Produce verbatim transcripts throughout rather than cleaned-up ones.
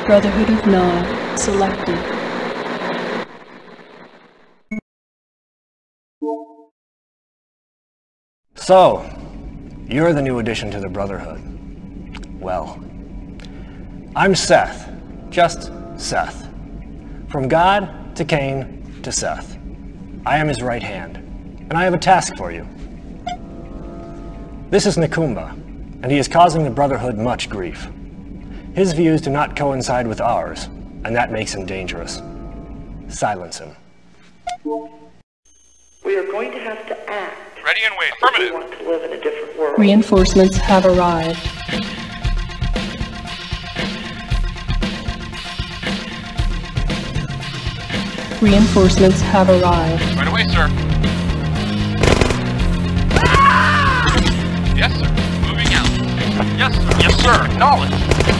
Brotherhood of Nod selected. So, you're the new addition to the Brotherhood. Well, I'm Seth, just Seth. From God to Cain to Seth. I am his right hand, and I have a task for you. This is Nakumba, and he is causing the Brotherhood much grief. His views do not coincide with ours, and that makes him dangerous. Silence him. We are going to have to act. Ready and wait. If we Affirmative. want to live in a different world. Reinforcements have arrived. Reinforcements have arrived. Right away, sir. Yes, sir. Moving out. Yes, sir. Yes, sir. Acknowledge.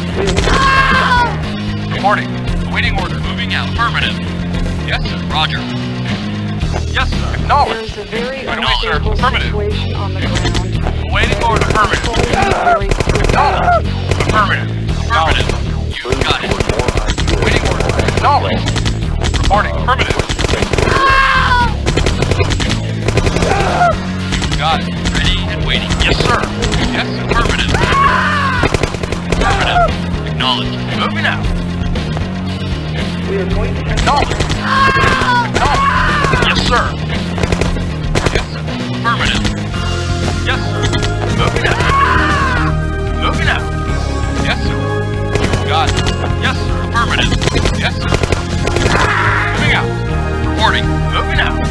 Reporting. Awaiting order. Moving out. Affirmative. Yes, sir. Roger. Yes, sir. Acknowledge. There's a very Right away, sir. unstable Affirmative. situation on the ground. Awaiting order. Affirmative. Acknowledge. Affirmative. Affirmative. You got it. Awaiting order. Acknowledge. Reporting. Affirmative. You got it. Ready and waiting. Yes, sir. Yes, affirmative. Affirmative. Acknowledge. Moving out. We are going to have Acknowledge. Acknowledge. Yes, sir. Yes, sir. Affirmative. Yes, sir. Moving out. Moving out. Yes, sir. You got it. Yes, sir. Affirmative. Yes, sir. Moving out. Reporting. Moving out.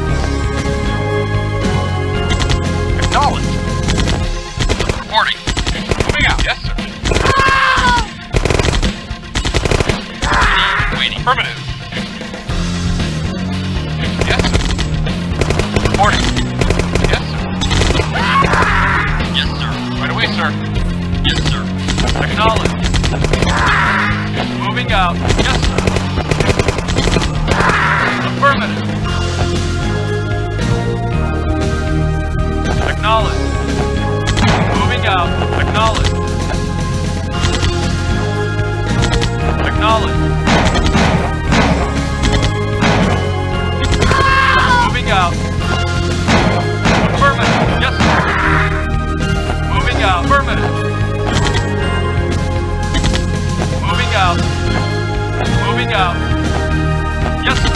Acknowledge. Reporting. Moving out. Yes, sir. Waiting. Waiting. Affirmative. Yes, sir. Reporting. Yes, sir. Yes, sir. Right away, sir. Yes, sir. Acknowledge. Moving out. Yes, sir. Affirmative. Acknowledge. Moving out. Acknowledge. Acknowledge. Moving out. Affirmative. Yes, sir. Moving out. Affirmative. Moving out. Moving out. Yes, sir.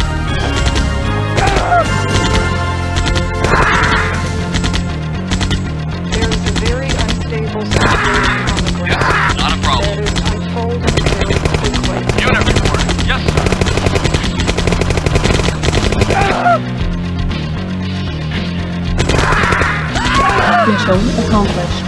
There is a very unstable situation on the ground. Yes, sir. Not a problem. That is unfolding very quickly. Unit reporting. Yes, sir. Mission accomplished.